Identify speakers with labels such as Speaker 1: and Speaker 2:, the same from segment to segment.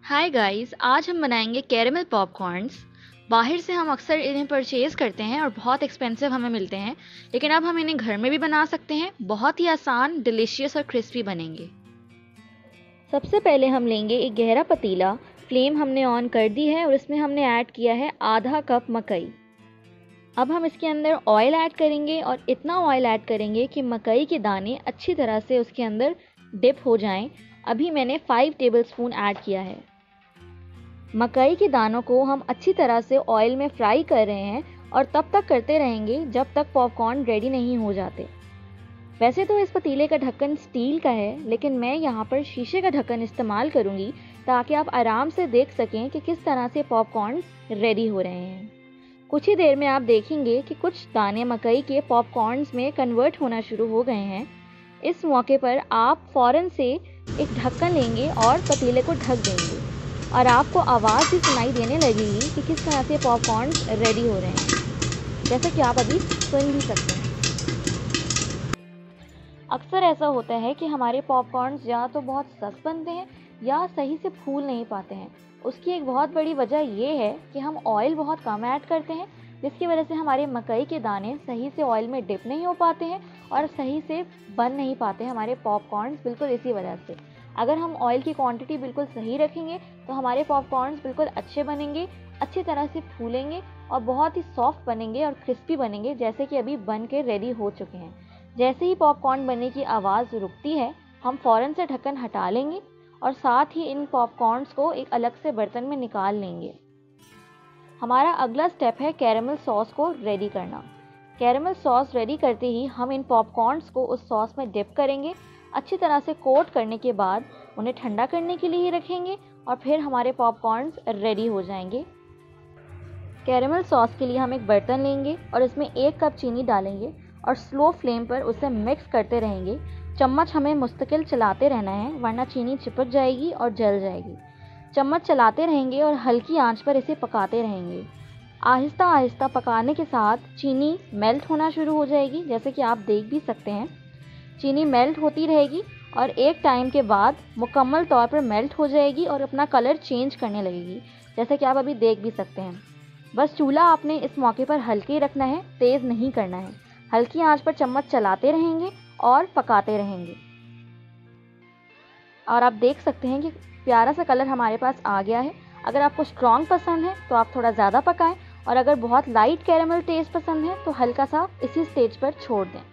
Speaker 1: Hi guys, आज हम बनाएंगे कैरेमल पॉपकॉर्न्स। बाहर से हम अक्सर इन्हें परचेज़ करते हैं और बहुत एक्सपेंसिव हमें मिलते हैं, लेकिन अब हम इन्हें घर में भी बना सकते हैं। बहुत ही आसान, डिलीशियस और क्रिस्पी बनेंगे। सबसे पहले हम लेंगे एक गहरा पतीला। फ्लेम हमने ऑन कर दी है और इसमें हमने ऐड किया है आधा कप मकई। अब हम इसके अंदर ऑयल ऐड करेंगे और इतना ऑयल ऐड करेंगे कि मकई के दाने अच्छी तरह से उसके अंदर डिप हो जाएं। अभी मैंने 5 टेबलस्पून ऐड किया है। मकई के दानों को हम अच्छी तरह से ऑयल में फ्राई कर रहे हैं और तब तक करते रहेंगे जब तक पॉपकॉर्न रेडी नहीं हो जाते। वैसे तो इस पतीले का ढक्कन स्टील का है, लेकिन मैं यहाँ पर शीशे का ढक्कन इस्तेमाल करूँगी ताकि आप आराम से देख सकें कि किस तरह से पॉपकॉर्न रेडी हो रहे हैं। कुछ ही देर में आप देखेंगे कि कुछ दाने मकई के पॉपकॉर्न्स में कन्वर्ट होना शुरू हो गए हैं। इस मौके पर आप फ़ौरन से एक ढक्कन लेंगे और पतीले को ढक देंगे और आपको आवाज़ भी सुनाई देने लगेगी कि किस तरह से पॉपकॉर्न रेडी हो रहे हैं, जैसा कि आप अभी सुन भी सकते हैं। अक्सर ऐसा होता है कि हमारे पॉपकॉर्न या तो बहुत सख्त बनते हैं या सही से फूल नहीं पाते हैं। उसकी एक बहुत बड़ी वजह ये है कि हम ऑयल बहुत कम ऐड करते हैं, जिसकी वजह से हमारे मकई के दाने सही से ऑयल में डिप नहीं हो पाते हैं और सही से बन नहीं पाते हमारे पॉपकॉर्न। बिल्कुल इसी वजह से अगर हम ऑयल की क्वांटिटी बिल्कुल सही रखेंगे तो हमारे पॉपकॉर्न बिल्कुल अच्छे बनेंगे, अच्छी तरह से फूलेंगे और बहुत ही सॉफ्ट बनेंगे और क्रिस्पी बनेंगे, जैसे कि अभी बन के रेडी हो चुके हैं। जैसे ही पॉपकॉर्न बनने की आवाज़ रुकती है, हम फ़ौरन से ढक्कन हटा लेंगे और साथ ही इन पॉपकॉर्न्स को एक अलग से बर्तन में निकाल लेंगे। हमारा अगला स्टेप है कैरेमल सॉस को रेडी करना। कैरेमल सॉस रेडी करते ही हम इन पॉपकॉर्न्स को उस सॉस में डिप करेंगे। अच्छी तरह से कोट करने के बाद उन्हें ठंडा करने के लिए रखेंगे और फिर हमारे पॉपकॉर्न्स रेडी हो जाएंगे। कैरेमल सॉस के लिए हम एक बर्तन लेंगे और इसमें 1 कप चीनी डालेंगे और स्लो फ्लेम पर उसे मिक्स करते रहेंगे। चम्मच हमें मुस्तकिल चलाते रहना है, वरना चीनी चिपक जाएगी और जल जाएगी। चम्मच चलाते रहेंगे और हल्की आंच पर इसे पकाते रहेंगे। आहिस्ता आहिस्ता पकाने के साथ चीनी मेल्ट होना शुरू हो जाएगी, जैसे कि आप देख भी सकते हैं। चीनी मेल्ट होती रहेगी और एक टाइम के बाद मुकम्मल तौर पर मेल्ट हो जाएगी और अपना कलर चेंज करने लगेगी, जैसे कि आप अभी देख भी सकते हैं। बस चूल्हा आपने इस मौके पर हल्के ही रखना है, तेज़ नहीं करना है। हल्की आंच पर चम्मच चलाते रहेंगे और पकाते रहेंगे। और आप देख सकते हैं कि प्यारा सा कलर हमारे पास आ गया है। अगर आपको स्ट्रॉन्ग पसंद है तो आप थोड़ा ज़्यादा पकाएं और अगर बहुत लाइट कैरेमल टेस्ट पसंद है तो हल्का सा इसी स्टेज पर छोड़ दें।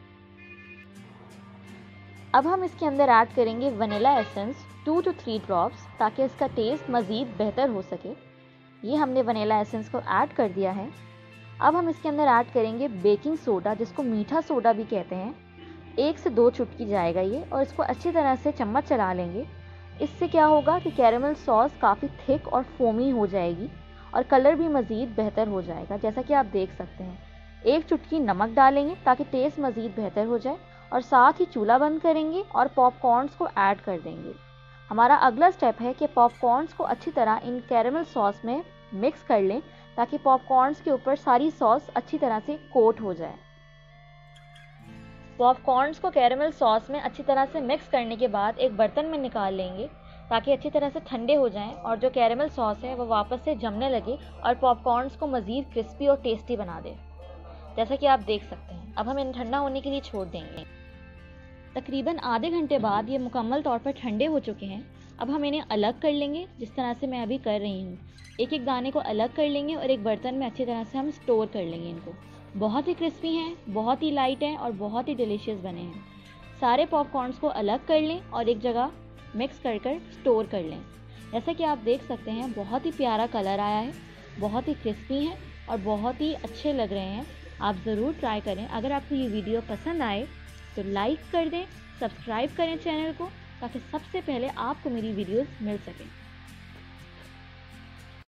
Speaker 1: अब हम इसके अंदर ऐड करेंगे वनीला एसेंस 2 to 3 ड्रॉप्स, ताकि इसका टेस्ट मज़ीद बेहतर हो सके। ये हमने वनीला एसेंस को ऐड कर दिया है। अब हम इसके अंदर ऐड करेंगे बेकिंग सोडा, जिसको मीठा सोडा भी कहते हैं। 1 से 2 चुटकी जाएगा ये, और इसको अच्छी तरह से चम्मच चला लेंगे। इससे क्या होगा कि कैरेमल सॉस काफ़ी थिक और फोमी हो जाएगी और कलर भी मज़ीद बेहतर हो जाएगा, जैसा कि आप देख सकते हैं। 1 चुटकी नमक डालेंगे ताकि टेस्ट मज़ीद बेहतर हो जाए और साथ ही चूल्हा बंद करेंगे और पॉपकॉर्न्स को ऐड कर देंगे। हमारा अगला स्टेप है कि पॉपकॉर्न्स को अच्छी तरह इन कैरेमल सॉस में मिक्स कर लें ताकि पॉपकॉर्न्स के ऊपर सारी सॉस अच्छी तरह से कोट हो जाए। पॉपकॉर्न्स को कैरेमल सॉस में अच्छी तरह से मिक्स करने के बाद एक बर्तन में निकाल लेंगे ताकि अच्छी तरह से ठंडे हो जाएं और जो कैरेमल सॉस है वो वापस से जमने लगे और पॉपकॉर्न्स को मज़ीद क्रिस्पी और टेस्टी बना दे, जैसा कि आप देख सकते हैं। अब हम इन्हें ठंडा होने के लिए छोड़ देंगे। तकरीबन आधे घंटे बाद ये मुकम्मल तौर पर ठंडे हो चुके हैं। अब हम इन्हें अलग कर लेंगे, जिस तरह से मैं अभी कर रही हूँ। एक एक दाने को अलग कर लेंगे और एक बर्तन में अच्छी तरह से हम स्टोर कर लेंगे इनको। बहुत ही क्रिस्पी हैं, बहुत ही लाइट हैं और बहुत ही डिलीशियस बने हैं। सारे पॉपकॉर्न्स को अलग कर लें और एक जगह मिक्स कर कर स्टोर कर लें। जैसा कि आप देख सकते हैं, बहुत ही प्यारा कलर आया है, बहुत ही क्रिस्पी हैं और बहुत ही अच्छे लग रहे हैं। आप ज़रूर ट्राई करें। अगर आपको ये वीडियो पसंद आए तो लाइक कर दें, सब्सक्राइब करें चैनल को, ताकि सबसे पहले आपको मेरी वीडियोस मिल सकें।